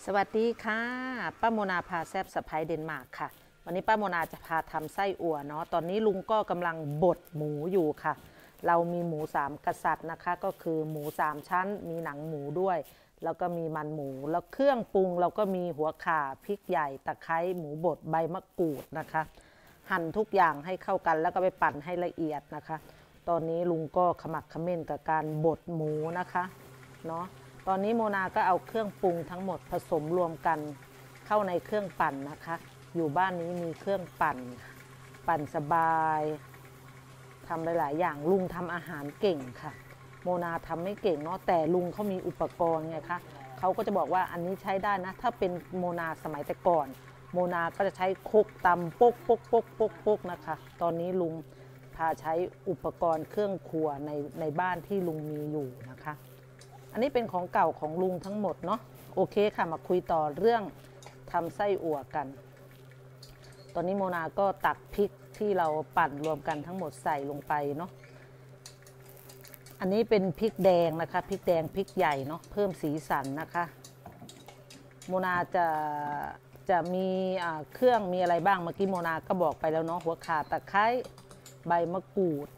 วัสดีค่ะป้าโมนาพาแซบสะพ้ายเดนมาร์กค่ะวันนี้ป้าโมนาจะพาทำไส้อั่วเนาะตอนนี้ลุงก็กำลังบดหมูอยู่ค่ะเรามีหมู3 กษัตริย์นะคะก็คือหมู3 ชั้นมีหนังหมูด้วยแล้วก็มีมันหมูแล้วเครื่องปรุงเราก็มีหัวข่าพริกใหญ่ตะไคร้หมูบดใบมะกรูดนะคะหั่นทุกอย่างให้เข้ากันแล้วก็ไปปั่นให้ละเอียดนะคะตอนนี้ลุงก็ขมักเขม้นกับการบดหมูนะคะเนาะตอนนี้โมนาก็เอาเครื่องปรุงทั้งหมดผสมรวมกันเข้าในเครื่องปั่นนะคะอยู่บ้านนี้มีเครื่องปั่นสบายทำหลายๆอย่างลุงทำอาหารเก่งค่ะโมนาทำไม่เก่งเนาะแต่ลุงเขามีอุปกรณ์ไงคะเขาก็จะบอกว่าอันนี้ใช้ได้นะถ้าเป็นโมนาสมัยแต่ก่อนโมนาก็จะใช้ครกตำปกปกปกปกปกนะคะตอนนี้ลุงพาใช้อุปกรณ์เครื่องครัวในบ้านที่ลุงมีอยู่นะคะอันนี้เป็นของเก่าของลุงทั้งหมดเนาะโอเคค่ะมาคุยต่อเรื่องทำไส้อั่วกันตอนนี้โมนาก็ตักพริกที่เราปั่นรวมกันทั้งหมดใส่ลงไปเนาะอันนี้เป็นพริกแดงนะคะพริกแดงพริกใหญ่เนาะเพิ่มสีสันนะคะโมนาจะมีเครื่องมีอะไรบ้างเมื่อกี้โมนาก็บอกไปแล้วเนาะหัวข่าตะไคร้ใบมะกรูด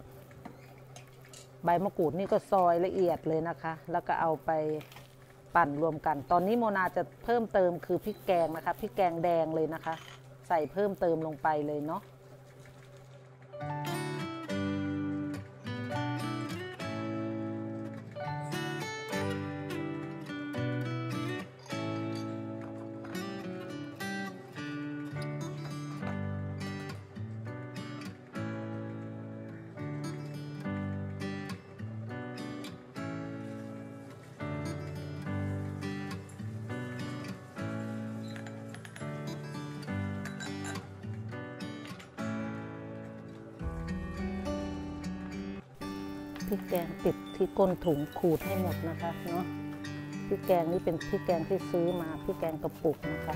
นี่ก็ซอยละเอียดเลยนะคะแล้วก็เอาไปปั่นรวมกันตอนนี้โมนาจะเพิ่มเติมคือพริกแกงนะคะพริกแกงแดงเลยนะคะใส่เพิ่มเติมลงไปเลยเนาะพริกแกงติดที่ก้นถุงขูดให้หมดนะคะเนาะพริกแกงนี่เป็นพริกแกงที่ซื้อมาพริกแกงกระปุกนะคะ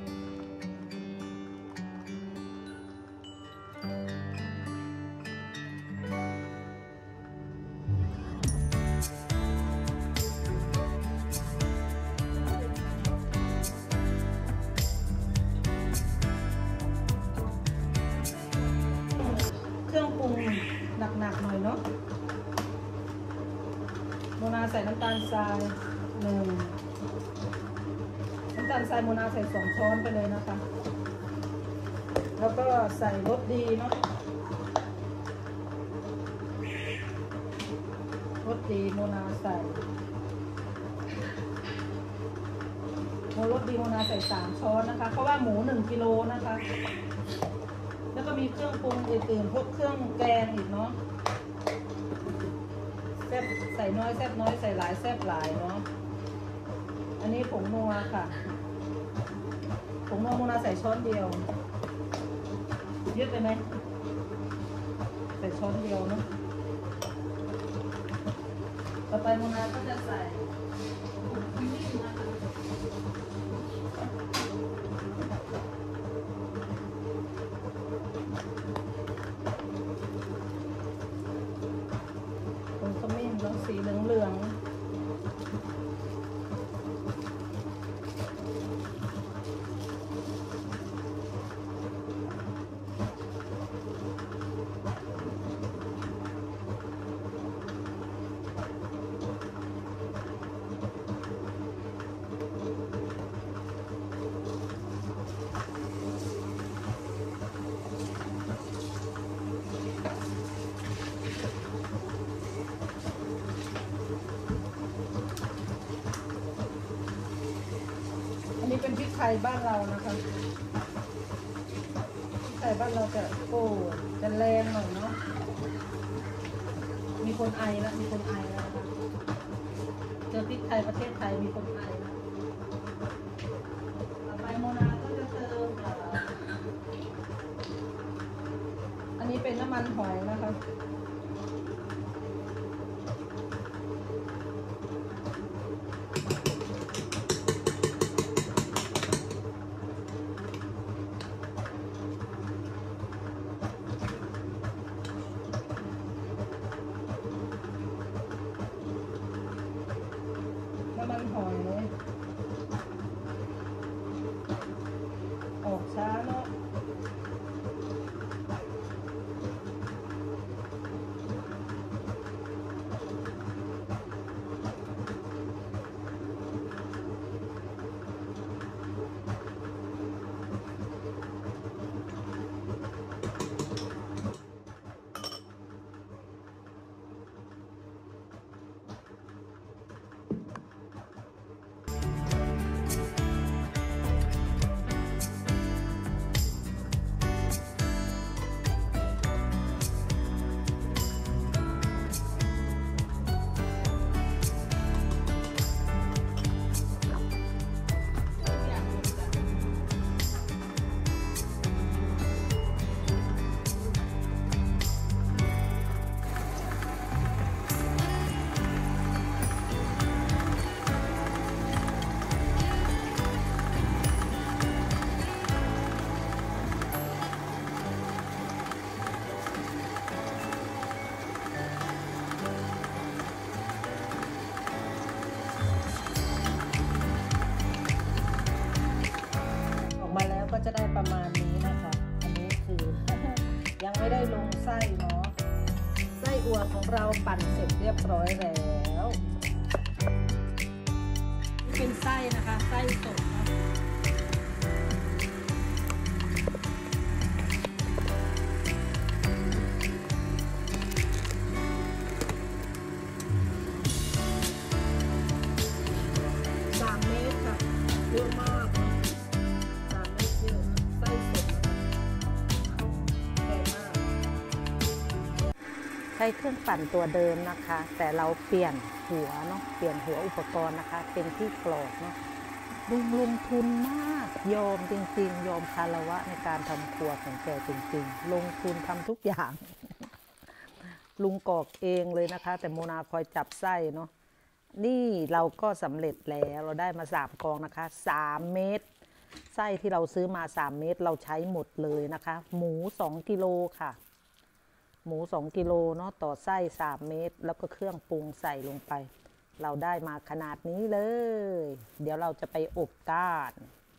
เครื่องปรุงหนักๆหน่อยเนาะโมนาใส่น้ำตาลทราย1น้ำตาลทรายโมนาใส่2 ช้อนไปเลยนะคะแล้วก็ใส่รสดีเนาะรสดีโมนาใส่รสดีโมนาใส่3 ช้อนนะคะเพราะว่าหมู1 กิโลนะคะแล้วก็มีเครื่องปรุงอื่นๆพวกเครื่องแกงอีกเนาะแซ่บใส่น้อยแซ่บน้อยใส่หลายแซ่บหลายเนาะอันนี้ผงนัวค่ะผงนัวโมนาใส่ช้อนเดียวเยอะไปไหมใส่ช้อนเดียวเนาะต่อไปโมนาก็จะใส่สีเหลืองนี่เป็นพริกไทยบ้านเรานะคะพริกไทยบ้านเราจะแรงหน่อยเนาะมีคนไอแล้วนะคะเจอพริกไทยประเทศไทยมีคนไอแล้วต่อไปโมนาก็จะเติมอันนี้เป็นน้ำมันหอยนะคะน้ำมันหอยช้าเนาะออกมาแล้วก็จะได้ประมาณนี้นะคะ อันนี้คือ ยังไม่ได้ลงไส้เนาะไส้อั่วของเราปั่นเสร็จเรียบร้อยแล้วนี่เป็นไส้นะคะไส้สดนะ3 เมตรค่ะเยอะมากนะ3 เมตรเยอะไส้สดนะคะแพงมากใช้เครื่องปั่นตัวเดิมนะคะ แต่เราเปลี่ยนหัวเนาะเปลี่ยนหัวอุปกรณ์นะคะ เป็นที่กรอกเนาะลงทุนมากยอมจริงๆยอมคารวะในการทำครัวของแกจริงๆลงทุนทำทุกอย่าง ลุงกรอกเองเลยนะคะ แต่โมนาคอยจับไส้เนาะนี่เราก็สำเร็จแล้วเราได้มา3 กองนะคะ3 เมตรไส้ที่เราซื้อมา3 เมตรเราใช้หมดเลยนะคะ หมู2 กิโลค่ะหมู2 กิโลเนาะต่อไส้3 เมตรแล้วก็เครื่องปรุงใส่ลงไป เราได้มาขนาดนี้เลย เดี๋ยวเราจะไปอบก้าน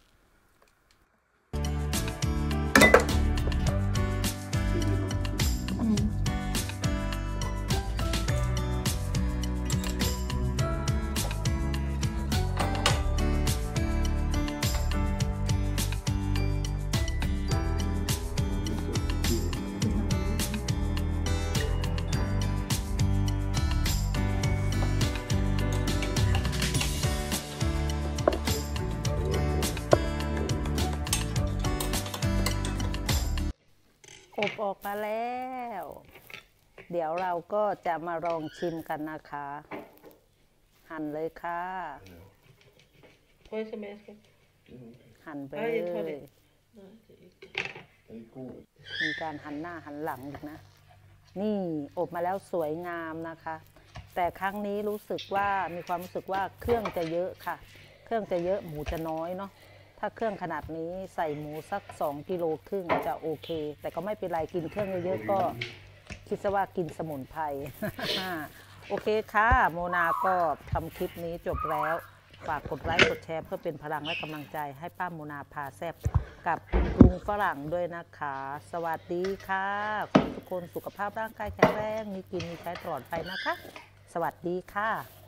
อบออกมาแล้ว เดี๋ยวเราก็จะมาลองชิมกันนะคะ หั่นเลยค่ะ Puede ser más que. หั่นไปเลย มีการหันหน้าหันหลังอีกนะ นี่อบมาแล้วสวยงามนะคะ แต่ครั้งนี้รู้สึกว่ามีความรู้สึกว่าเครื่องจะเยอะค่ะ เครื่องจะเยอะหมูจะน้อยเนาะถ้าเครื่องขนาดนี้ใส่หมูสัก2 กิโลครึ่งจะโอเค แต่ก็ไม่เป็นไรกินเครื่องเยอะๆก็คิดซะว่ากินสมุนไพร โอเคค่ะโมนาก็ทำคลิปนี้จบแล้วฝากกดไลค์กดแชร์เพื่อเป็นพลังและกำลังใจให้ป้าโมนาพาแซ่บกับลุงฝรั่งด้วยนะคะ สวัสดีค่ะขอให้ทุกคนสุขภาพร่างกายแข็งแรงมีกินมีใช้ตลอดไปนะคะ สวัสดีค่ะ